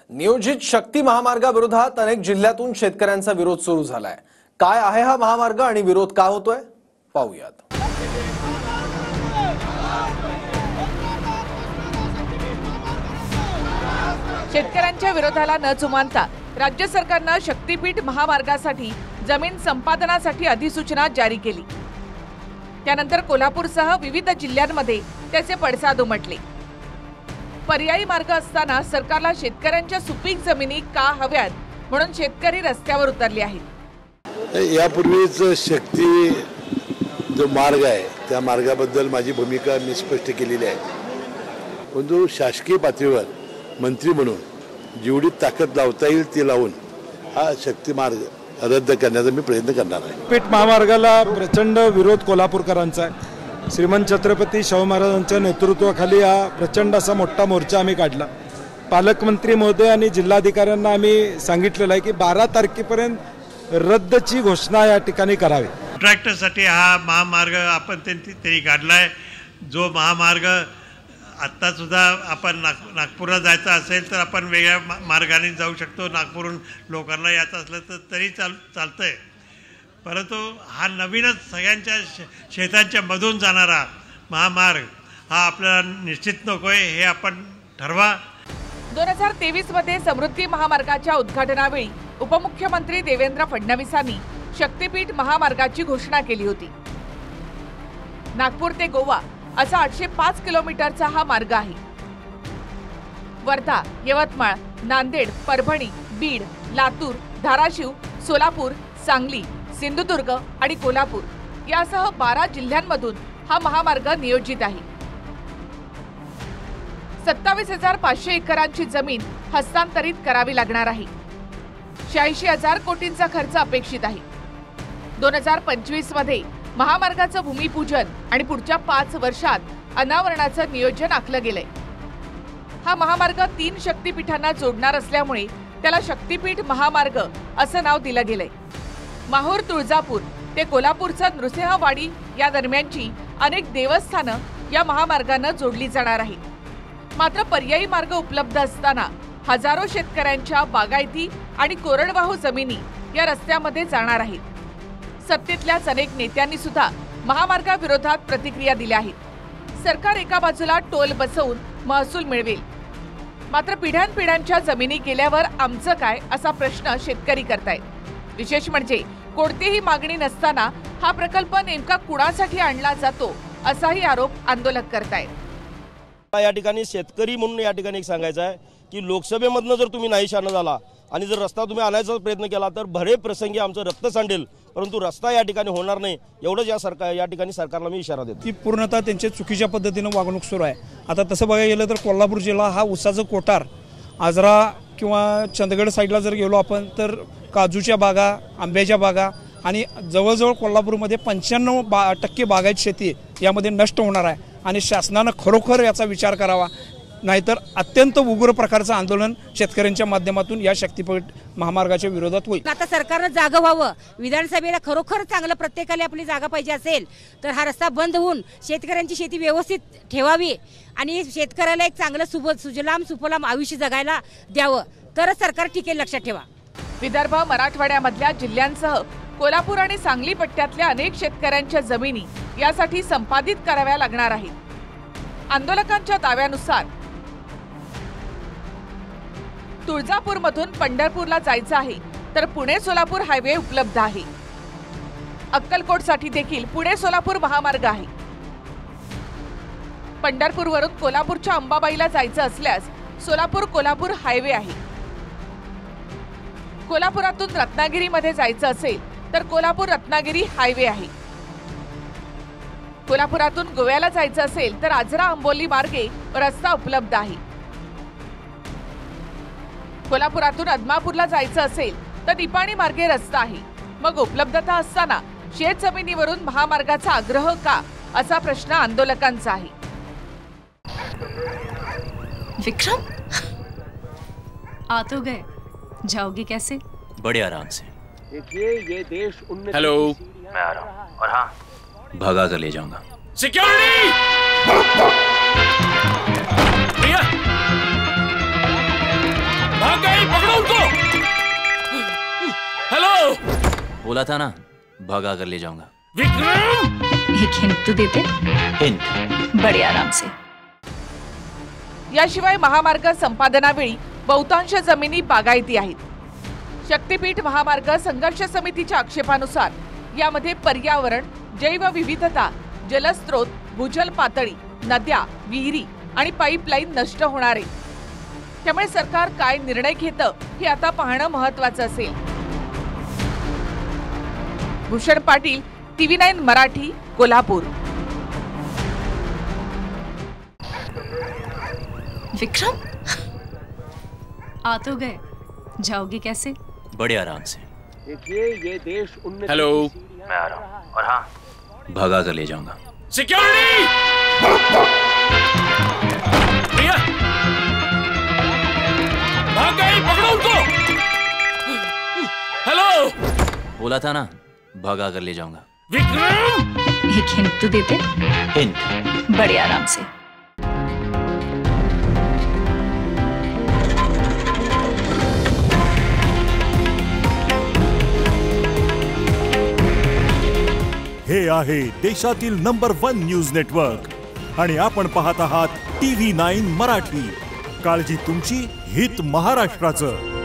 नियोजित शक्ती महामार्गाविरोधात अनेक जिल्ह्यातून शेतकऱ्यांचा विरोध सुरू झालाय। काय आहे हा महामार्ग आणि विरोध का होतोय पाहूयात। शेतकऱ्यांच्या विरोधाला न जुमानता राज्य सरकारने शक्तीपीठ महामार्गासाठी जमीन संपादनासाठी अधिसूचना जारी केली। त्यानंतर कोल्हापूरसह विविध जिल्ह्यांमध्ये त्याचे पडसाद उमटले। पर्यायी मार्ग असताना सरकारला शेतकऱ्यांच्या सुपीक जमिनी का हव्यात म्हणून शेतकरी रस्त्यावर उतरले आहेत। यापूर्वीच शक्ती जो मार्ग आहे त्या मार्गाबद्दल माझी भूमिका मी स्पष्ट केलेली आहे, परंतु शासकीय पातळीवर मंत्री म्हणून जेवढी ताकद लावता येईल ती लावून हा शक्ती मार्ग रद्द करण्याचा मी प्रयत्न करणार आहे। पीठ महामार्गाला प्रचंड विरोध कोल्हापूरकरांचा आहे। श्रीमंत छत्रपती शाहू महाराजांच्या नेतृत्वाखाली हा प्रचंड असा मोठा मोर्चा आम्ही काढला। पालकमंत्री महोदय आणि जिल्हाधिकाऱ्यांना आम्ही सांगितलेलं आहे की 12 तारखेपर्यंत रद्दची घोषणा या ठिकाणी करावी। ट्रॅक्टरसाठी हा महामार्ग आपण त्यांनी काढलाय। जो महामार्ग आत्ता सुद्धा आपण नागपूरला जायचं असेल तर आपण वेगळ्या मार्गाने जाऊ शकतो। नागपूरहून लोकांना यायचं असलं तर तरी चालतंय, परंतु हा नवीनच सगळ्यांच्या शेतांच्या मधून जाणारा महामार्ग हा आपल्याला निश्चित नकोय, हे आपण ठरवा। 2023 मध्ये समृद्धी महामार्गाच्या उद्घाटनावेळी उपमुख्यमंत्री देवेंद्र फडणवीसांनी शक्तीपीठ महामार्गाची घोषणा केली होती। नागपूर ते गोवा असा 805 किलोमीटरचा हा मार्ग आहे। वर्धा, यवतमाळ, नांदेड, परभणी, बीड, लातूर, धाराशिव, सोलापूर, सांगली, सिंधुदुर्ग आणि कोल्हापूर यासह 12 जिल्ह्यांमधून हा महामार्ग नियोजित आहे। 27,500 एकरांची जमीन हस्तांतरित करावी लागणार आहे। 86,000 कोटींचा खर्च अपेक्षित आहे। 2025 मध्ये महामार्गाचं भूमिपूजन आणि पुढच्या 5 वर्षात अनावरणाचं नियोजन आखलं गेलंय। हा महामार्ग 3 शक्तीपीठांना जोडणार असल्यामुळे त्याला शक्तीपीठ महामार्ग असं नाव दिलं गेलंय। माहूर तुळजापूर ते कोल्हापूरचा नृसिंहवाडी या दरम्यानची अनेक देवस्थानं या महामार्गाने जोडली जाणार आहे। मात्र पर्यायी मार्ग उपलब्ध असताना हजारो शेतकऱ्यांच्या बागायती आणि कोरडवाहू जमिनी या रस्त्यामध्ये जाणार आहेत। सत्तेतल्याच अनेक नेत्यांनी सुद्धा महामार्गाविरोधात प्रतिक्रिया दिल्या आहेत। सरकार एका बाजूला टोल बसवून महसूल मिळवेल, मात्र पिढ्यानपिढ्यांच्या जमिनी गेल्यावर आमचं काय असा प्रश्न शेतकरी करतायत। विशेष म्हणजे कोणतीही मागणी नसताना हा प्रकल्प नेमका कुणासाठी आणला जातो असाही आरोप आंदोलक करतायत। या ठिकाणी शेतकरी म्हणून या ठिकाणी एक सांगायचं आहे की लोकसभेमधनं जर तुम्ही नाही शान झाला आणि जर रस्ता तुम्ही आणायचा प्रयत्न केला तर भरे प्रसंगी आमचं रक्त सांडेल, परंतु रस्ता या ठिकाणी होणार नाही एवढंच या ठिकाणी सरकारला मी इशारा देतो। की पूर्णतः त्यांच्या चुकीच्या पद्धतीने वागणूक सुरू आहे। आता तसं बघायला गेलं तर कोल्हापूर जिल्हा हा ऊसाचं कोठार, आजरा किंवा चंदगड साईडला जर गेलो आपण तर काजूच्या बागा, आंब्याच्या बागा आणि जवळजवळ कोल्हापूरमध्ये 95% बागायत शेती यामध्ये नष्ट होणार आहे आणि शासनानं खरोखर याचा विचार करावा, नाहीतर अत्यंत उग्र प्रकारचं आंदोलन शेतकऱ्यांच्या माध्यमातून या शक्तीपीठ महामार्गाच्या विरोधात होईल। आता सरकारनं जागं व्हावं, विधानसभेला खरोखर चांगलं प्रत्येकाला आपली जागा पाहिजे असेल तर हा रस्ता बंद होऊन शेतकऱ्यांची शेती व्यवस्थित ठेवावी आणि शेतकऱ्याला एक चांगलं सुजलाम सुफलाम आयुष्य जगायला द्यावं, तरच सरकार टिकेल, लक्षात ठेवा। विदर्भ, मराठवाड्यामधल्या जिल्ह्यांसह कोल्हापूर आणि सांगली पट्ट्यातल्या अनेक शेतकऱ्यांच्या जमिनी यासाठी संपादित कराव्या लागणार आहेत। आंदोलकांच्या दाव्यानुसार तुळजापूरमधून पंढरपूरला जायचं आहे तर पुणे सोलापूर हायवे उपलब्ध आहे। अक्कलकोटसाठी देखील पुणे सोलापूर महामार्ग आहे। पंढरपूरवरून कोल्हापूरच्या अंबाबाईला जायचं असल्यास सोलापूर कोल्हापूर हायवे आहे। कोल्हापुरातून रत्नागिरीमध्ये जायचं असेल तर कोल्हापूर रत्नागिरी हायवे आहे। कोल्हापुरातून गोव्याला जायचं असेल तर आजरा आंबोली मार्गे रस्ता उपलब्ध आहे। कोल्हापुरातून अदमापूरला जायचं असेल तर निपाणी मार्गे रस्ता आहे। मग उपलब्धता असताना शेत जमिनीवरून महामार्गाचा आग्रह का असा प्रश्न आंदोलकांचा आहे। विक्रम, आ तो गए, जाओगे कैसे? बड़े आराम से। ये देश हेलो, मैं आ रहा हूँ और हाँ भगा कर ले जाऊंगा। सिक्योरिटी! भाग बोला था ना, भगा कर ले जाऊंगा। विक्रम! एक हिंट तो देते। हिंट? बड़े आराम से। याशिवाय महामार्ग संपादनावेळी बहुतांश जमिनी बागायती आहेत। शक्तीपीठ महामार्ग संघर्ष समितीच्या आक्षेपानुसार यामध्ये पर्यावरण, जैवविविधता, जलस्रोत, भूजल पातळी, नद्या, विहिरी आणि पाईपलाईन नष्ट होणार आहे। त्यामुळे सरकार काय निर्णय घेतं हे आता पाहणं महत्त्वाचं असेल। भूषण पाटील, TV9 मराठी, कोल्हापूर। विक्रम, आ तो गए, जाओगे कैसे? बड़े आराम से। देखिए ये देश उन्नति हेलो। की सीढ़ियां मैं आ रहा हूँ। और हाँ, भगा कर ले जाऊंगा। सिक्योरिटी! भैया! भाग गए, पकड़ो उनको! हेलो! बोला था ना, भगा कर ले जाऊंगा। विक्रम! एक हिंट तो देते। हिंट? बड़े आराम से। हे आहे देशातील नंबर 1 न्यूज नेटवर्क आणि आपण पाहत आहात TV9 मराठी। काळजी तुमची, हित महाराष्ट्राचं।